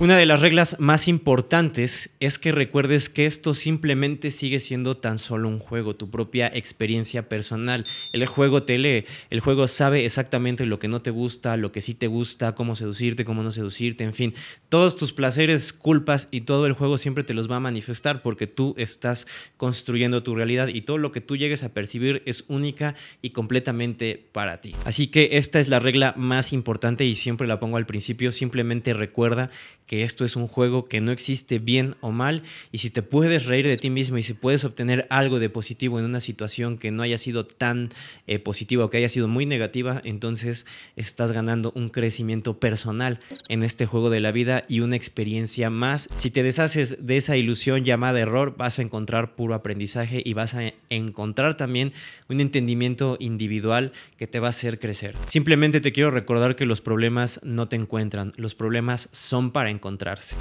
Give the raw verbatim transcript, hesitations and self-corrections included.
Una de las reglas más importantes es que recuerdes que esto simplemente sigue siendo tan solo un juego, tu propia experiencia personal. El juego te lee, el juego sabe exactamente lo que no te gusta, lo que sí te gusta, cómo seducirte, cómo no seducirte, en fin. Todos tus placeres, culpas y todo el juego siempre te los va a manifestar porque tú estás construyendo tu realidad y todo lo que tú llegues a percibir es única y completamente para ti. Así que esta es la regla más importante y siempre la pongo al principio. Simplemente recuerda que esto es un juego, que no existe bien o mal, y si te puedes reír de ti mismo y si puedes obtener algo de positivo en una situación que no haya sido tan eh, positiva o que haya sido muy negativa, entonces estás ganando un crecimiento personal en este juego de la vida y una experiencia más. Si te deshaces de esa ilusión llamada error, vas a encontrar puro aprendizaje y vas a encontrar también un entendimiento individual que te va a hacer crecer. Simplemente te quiero recordar que los problemas no te encuentran, los problemas son para encontrarse.